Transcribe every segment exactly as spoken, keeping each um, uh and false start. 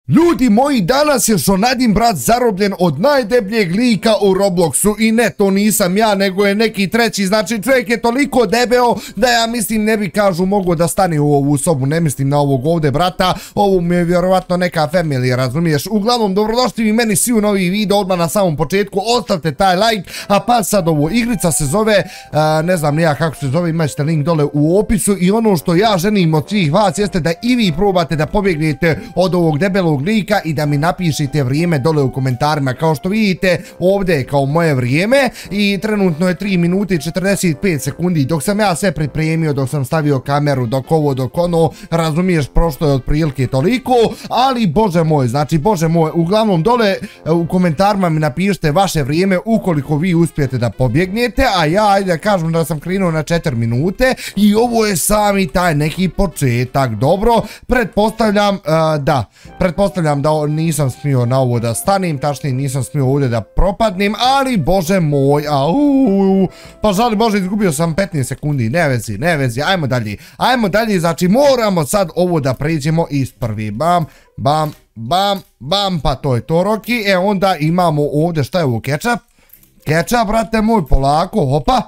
Ljudi moji, danas je Šonadin brat zarobljen od najdebljeg lika u Robloxu i ne, to nisam ja, nego je neki treći, znači čovjek je toliko debeo da ja mislim ne bi kažu mogu da stane u ovu sobu, ne mislim na ovog ovdje brata, ovo mi je vjerovatno neka familija, razumiješ? Uglavnom, dobrodošli vi meni svi u novi video, odmah na samom početku, ostavite taj like, a pa sad ovo, igrica se zove, a, ne znam nija kako se zove, imat ćete link dole u opisu i ono što ja želim od svih vas jeste da i vi probate da pobjegnete od ovog debelog lika i da mi napišite vrijeme dole u komentarima. Kao što vidite, ovdje je kao moje vrijeme i trenutno je tri minute i četrdeset pet sekundi. Dok sam ja sve pripremio, dok sam stavio kameru, dok ovo, dok ono, razumiješ, prošlo je otprilike toliko, ali bože moj, znači bože moj, uglavnom dole u komentarima mi napišite vaše vrijeme ukoliko vi uspijete da pobjegnete, a ja ajde da kažem da sam krenuo na četiri minute i ovo je sami taj neki početak. Dobro, pretpostavljam, uh, da, pretpostavljam da nisam smio na ovo da stanem, tačnije nisam smio ovdje da propadnem, ali bože moj, au, pa žali bože, izgubio sam petnaest sekundi, ne vezi, ne vezi, ajmo dalje, ajmo dalje, znači moramo sad ovo da pređemo iz prvi, bam, bam, bam, bam, pa to je to Roki, e onda imamo ovdje, šta je ovo, kečap, kečap, brate moj, polako, hopa,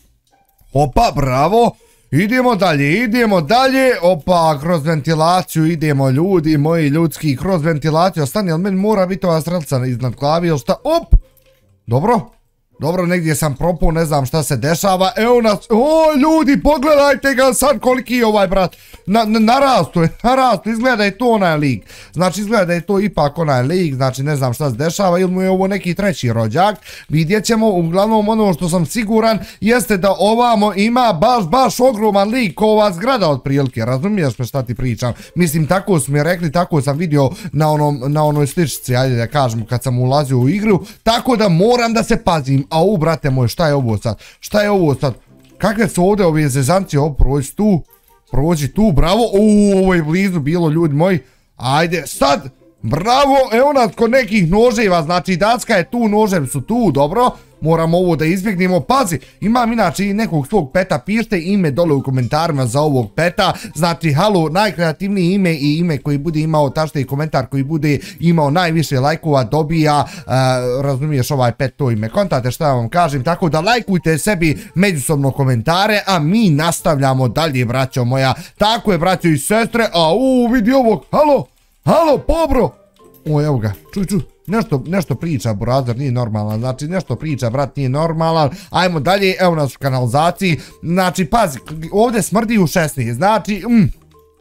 hopa, bravo. Idemo dalje, idemo dalje, opa, kroz ventilaciju idemo ljudi, moji ljudski, kroz ventilaciju, ostani, ali meni mora biti ova strelca iznad glavi, ili šta, op, dobro, dobro, negdje sam propao, ne znam šta se dešava, evo nas, o ljudi, pogledajte ga sad koliki je ovaj brat, na, na, narastu je, narastu, izgleda da je to onaj lik, znači izgleda da je to ipak onaj lik, znači ne znam šta se dešava, ili mu je ovo neki treći rođak, vidjet ćemo, uglavnom ono što sam siguran jeste da ovamo ima baš, baš ogroman lik ko ova zgrada otprilike, razumiješ me šta ti pričam, mislim tako su mi rekli, tako sam vidio na, onom, na onoj sličici, ajde da kažem, kad sam ulazio u igru, tako da moram da se pazim. A u, brate moj, šta je ovo sad? Šta je ovo sad? Kakve su ovdje ove zezancije? Ovo, prođi tu. Prođi tu, bravo. Uuu, ovo je blizu bilo, ljudi moji. Ajde, sad. Bravo, evo nas kod nekih noževa. Znači, daska je tu, noževi su tu, dobro. Moramo ovo da izbjegnemo. Pazi, imam inače i nekog svog peta, pišite ime dole u komentarima za ovog peta. Znači, halo, najkreativnije ime i ime koji bude imao, tašte i komentar koji bude imao najviše lajkova dobija, uh, razumiješ ovaj pet to ime. Kontate šta vam kažem, tako da lajkujte sebi međusobno komentare, a mi nastavljamo dalje, braćo moja. Tako je, braćo i sestre, a u, vidi ovog, halo, halo, pobro. O, evo ga, čuj, čuj. Nešto, nešto priča, burazer, nije normalan, znači nešto priča, brat, nije normalan, ajmo dalje, evo nas u kanalizaciji, znači, pazi, ovdje smrdi u šesnaest, znači, mm,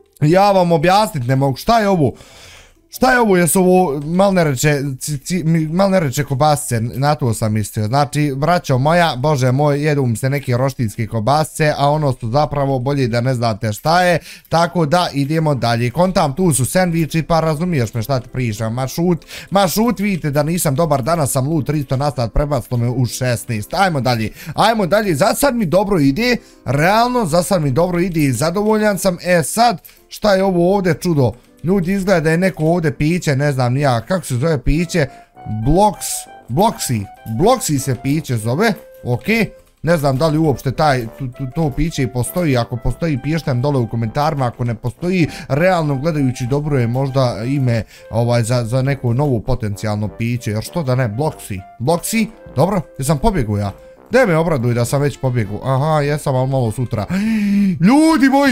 ja vam objasnit ne mogu, šta je ovo, šta je ovo, jesu ovo malnereče, malnereče kobasice, na to sam mislio, znači, braćo moja, bože moj, jedu mi se neke roštilske kobasice, a ono su zapravo bolje da ne znate šta je, tako da idemo dalje, kontam, tu su sandviči, pa razumiješ me šta ti pričam, ma šut, ma šut, vidite da nisam dobar, danas sam lud tristo nastat, prebacilo me u šesnaest, ajmo dalje, ajmo dalje, za sad mi dobro ide, realno, za sad mi dobro ide i zadovoljan sam, e sad, šta je ovo ovdje čudo? Ljudi, izgleda da je neko ovdje piće, ne znam nija, kako se zove piće, Bloks, Bloksi, Bloksi se piće zove, okej, ne znam da li uopšte taj, to piće i postoji, ako postoji pišite nam dole u komentarima, ako ne postoji, realno gledajući dobro je možda ime ovaj, za, za neko novo potencijalno piće, jer što da ne, Bloksi, Bloksi, dobro, jesam pobjegu ja, gdje me obraduj da sam već pobjegu, aha, jesam, ali malo sutra, ljudi moji,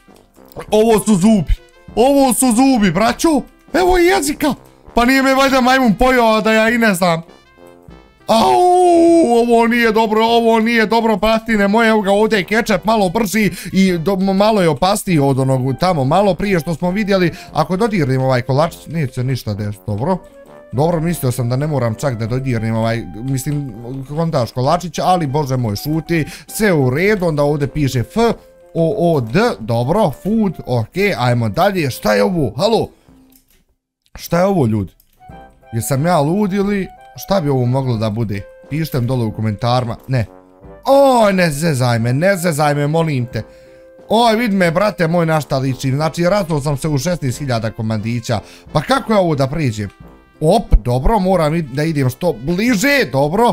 ovo su zubi. Ovo su zubi, braću. Evo je jezika. Pa nije me valjda majmun pojao da ja i ne znam. Au, ovo nije dobro, ovo nije dobro, pastine moje, evo ga ovdje je kečap malo brži i do, malo je opastiji od onog tamo malo prije što smo vidjeli. Ako dodirnim ovaj kolačić, neće ništa desiti, dobro. Dobro, mislio sam da ne moram čak da dodirnim ovaj, mislim, kontaš kolačić, ali bože moj, šuti, sve u redu, onda ovdje piše F. O, O, D, dobro, food, okej, ajmo dalje, šta je ovo, halo? Šta je ovo, ljudi? Jesam ja lud ili šta bi ovo moglo da bude? Pišite mi dole u komentarima, ne. Oj, ne zezaj me, ne zezaj me, molim te. Oj, vidi me, brate moj, na šta ličim, znači raznuo sam se u šesnaest hiljada komandića, pa kako je ovo da priđem? Op, dobro, moram da idem što bliže, dobro.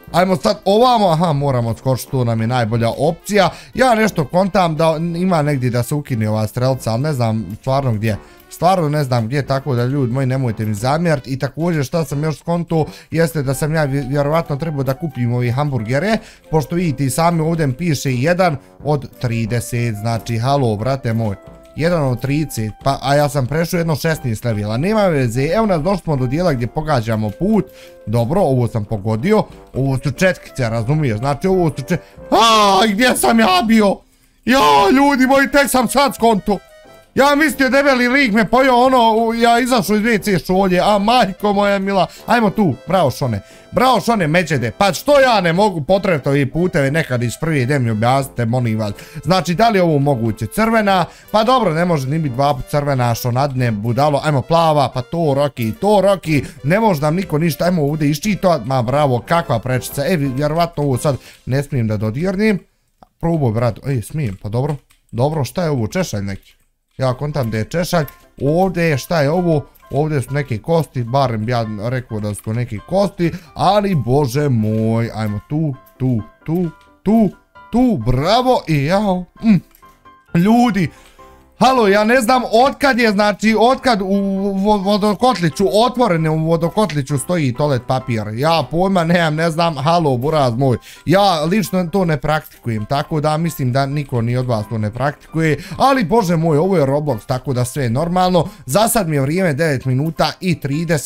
Ajmo sad ovamo, aha, moramo skočiti, to nam je najbolja opcija. Ja nešto kontam da ima negdje da se ukine ova strelca, ali ne znam stvarno gdje. Stvarno ne znam gdje, tako da ljudi moji nemojte mi zamjeriti. I također šta sam još skonto jeste da sam ja vjerovatno trebao da kupim ovi hamburgere, pošto vidite i sami ovdje piše jedan od trideset, znači halo brate moj. jedan od trideset, pa, a ja sam prešao jedno šesnaest levela, nema veze, evo nas došli smo do dijela gdje pogađamo put, dobro, ovo sam pogodio, ovo su četkice, razumiješ, znači ovo su četkice, aaa, gdje sam ja bio, jao, ljudi moji, tek sam sad skonto, ja mislio debeli lik me pojao ono, ja izašao iz ve ce šolje, a majko moja mila, ajmo tu, bravo Šone, bravo Šone Međede, pa što ja ne mogu potrebiti ovi puteve nekad iz prvi idem mi objasnite, molim vas, znači da li je ovo moguće crvena, pa dobro ne može ni biti dva put crvena, Šonadne, budalo, ajmo plava, pa to Roki, to Roki, ne može nam niko ništa, ajmo ovdje iščito, ma bravo, kakva prečica, e, vjerovatno ovo sad ne smijem da dodirnim, proboj brat, ej, smijem, pa dobro, dobro, šta je ovo, češalj neki? Ja kontam da je češalj, ovdje je šta je ovo, ovdje su neke kosti, barem bi ja rekao da su to neke kosti, ali bože moj, ajmo tu, tu, tu, tu, tu, bravo i jao, mm. Ljudi, halo, ja ne znam otkad je, znači, otkad u vodokotliću, otvorene u vodokotliću stoji toalet papir. Ja pojma nemam, ne znam, halo, buraz moj. Ja lično to ne praktikujem, tako da mislim da niko ni od vas to ne praktikuje. Ali, bože moj, ovo je Roblox, tako da sve je normalno. Za sad mi je vrijeme devet minuta i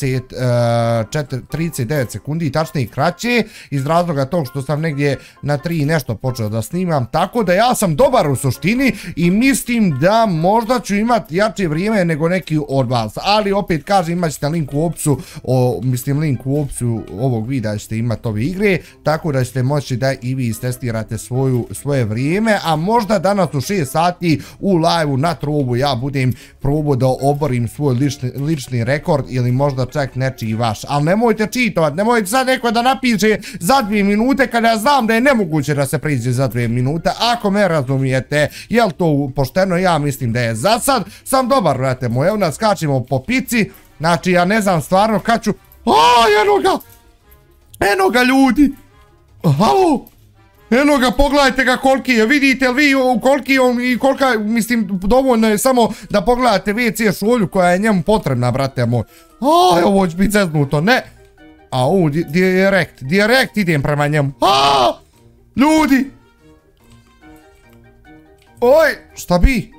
trideset devet sekundi, tačnije kraće, iz razloga tog što sam negdje na tri nešto počeo da snimam. Tako da ja sam dobar u suštini i mislim da možda ću imati jače vrijeme nego neki od vas, ali opet kažem imat ćete link u opisu, mislim link u opisu ovog videa ćete imati ove igre, tako da ćete moći da i vi istestirate svoje vrijeme, a možda danas u šest sati u live-u na Trobu ja budem probao da oborim svoj lični rekord ili možda čak nečiji vaš, ali nemojte čitovat, nemojte sad neko da napiše za dvije minute kada ja znam da je nemoguće da se priđe za dvije minute, ako me razumijete, jel to pošteno, ja mislim da je za sad, sam dobar, vrate moj, evo nas skačemo po pici, znači ja ne znam stvarno kad ću, aaa, eno ga, eno ga ljudi, halo, eno ga, pogledajte ga koliki je, vidite li vi koliki je on i kolika, mislim, dovoljno je samo da pogledate ve ce šolju koja je njemu potrebna, brate moj, aaa, ovo će biti zeznuto, ne, a u, direkt, direkt idem prema njemu, aaa, ljudi, oj, šta bi?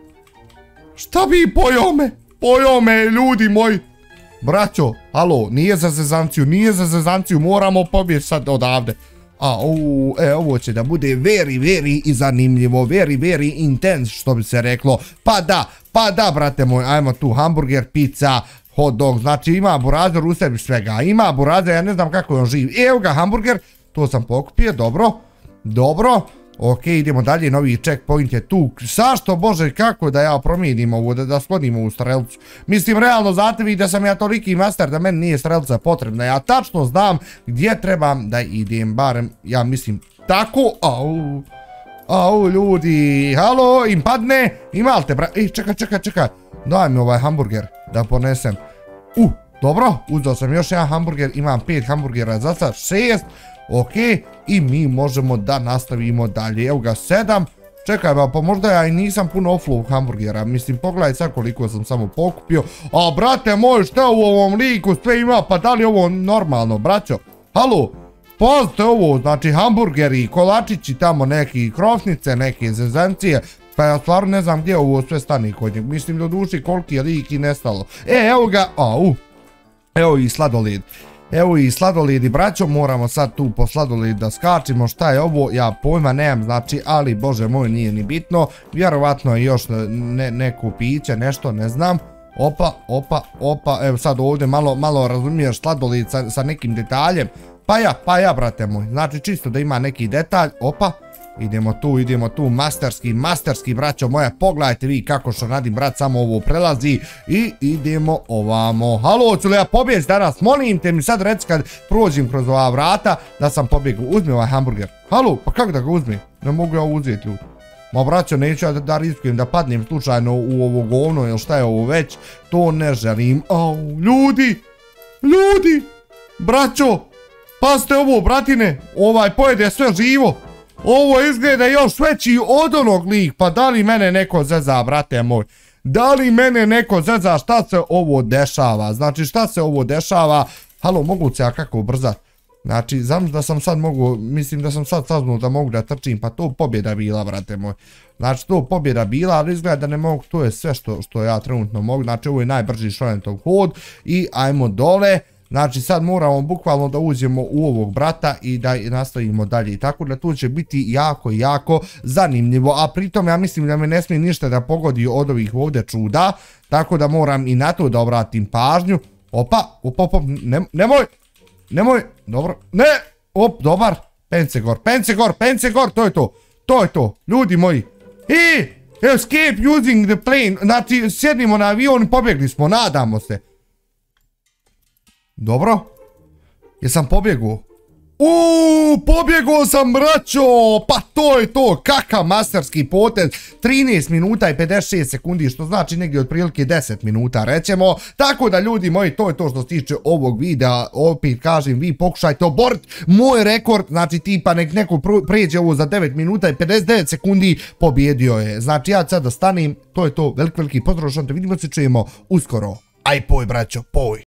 Šta bi, pojao me? Pojao me, ljudi moji. Braćo, halo, nije za zezanciju, nije za zezanciju, moramo pobjeći sad odavde. A, ovu, e, ovo će da bude very, very i zanimljivo, very, very intense, što bi se reklo. Pa da, pa da, brate moj, ajmo tu, hamburger, pizza, hot dog, znači ima burazer u sebi svega, ima burazer, ja ne znam kako je on živ. Evo ga, hamburger, to sam pokupio, dobro, dobro. Ok, idemo dalje, novi checkpoint je tu. Sašto, bože, kako da ja promijenim ovo, da sklonim ovu strelcu. Mislim, realno, znate vi da sam ja toliki master da meni nije strelca potrebna. Ja tačno znam gdje trebam da idem, barem, ja mislim, tako. Au, au, ljudi, halo, im padne, imalte, bra... Ej, čekaj, čekaj, čekaj, daj mi ovaj hamburger da ponesem. U, dobro, uzeo sam još jedan hamburger, imam pet hamburgera, za sad šest. Ok, i mi možemo da nastavimo dalje, evo ga sedam, čekaj ba, pa možda ja i nisam puno offload hamburgera, mislim pogledaj sad koliko sam samo pokupio, a brate moj šta u ovom liku sve ima, pa da li ovo normalno, braćo, halo, pazite ovo, znači hamburgeri, kolačići tamo neki, krofnice, neke zezancije, pa ja stvarno ne znam gdje ovo sve stane kod njeg, mislim do duši koliki je lik i nestalo, e evo ga, au, evo i sladoled. Evo i sladoledi, braćo, moramo sad tu po sladoledi da skačimo, šta je ovo, ja pojma nemam, znači, ali bože moj nije ni bitno, vjerovatno je još neko piće, nešto, ne znam, opa, opa, opa, evo sad ovdje malo, malo razumiješ sladoled sa nekim detaljem, pa ja, pa ja, brate moj, znači čisto da ima neki detalj, opa, idemo tu, idemo tu, masterski, masterski, braćo moja, pogledajte vi kako što radim, brat, samo ovo prelazi i idemo ovamo. Halo, ću li ja pobjeć danas, molim te mi sad reci kad prođem kroz ova vrata da sam pobjegao, uzmi ovaj hamburger. Halo, pa kako da ga uzmi? Ne mogu ja uzeti, ljudi. Ma braćo, neću ja da riskujem da padnem slučajno u ovo govno ili šta je ovo već, to ne želim. Au, ljudi, ljudi, braćo, Pazite ovo, bratine, ovaj pojede sve živo. Ovo izgleda još veći od onog lik, pa da li mene neko zeza, brate moj? Da li mene neko zeza, šta se ovo dešava? Znači, šta se ovo dešava? Halo, mogu se ja kako ubrzat? Znači, znam da sam sad mogu, mislim da sam sad saznao da mogu da trčim, pa to pobjeda bila, brate moj. Znači, to pobjeda bila, ali izgleda da ne mogu, to je sve što, što ja trenutno mogu. Znači, ovo je najbrži Šorentov hod i ajmo dole. Znači, sad moramo bukvalno da uđemo u ovog brata i da nastavimo dalje. Tako da tu će biti jako, jako zanimljivo. A pritom ja mislim da me ne smije ništa da pogodi od ovih ovdje čuda. Tako da moram i na to da obratim pažnju. Opa, opa, opa, ne, nemoj, nemoj, dobro, ne, op, dobar. Pence gor, pence gor, pence gor, to je to. To je to, ljudi moji. I, escape using the plane. Znači, sjednimo na avion i pobjegli smo, nadamo se. Dobro. Jesam pobjegao? Uuu, pobjegao sam, braćo! Pa to je to, kakav masterski potez. trinaest minuta i pedeset šest sekundi, što znači negdje otprilike deset minuta, rećemo. Tako da, ljudi moji, to je to što se tiče ovog videa. Opet kažem, vi pokušajte oboriti moj rekord. Znači, tipa nek neko pređe ovo za devet minuta i pedeset devet sekundi, pobjedio je. Znači, ja sad da stanem, to je to. Velik, veliki pozdrav, što vidimo se, čujemo uskoro. Aj, poj, braćo, poj.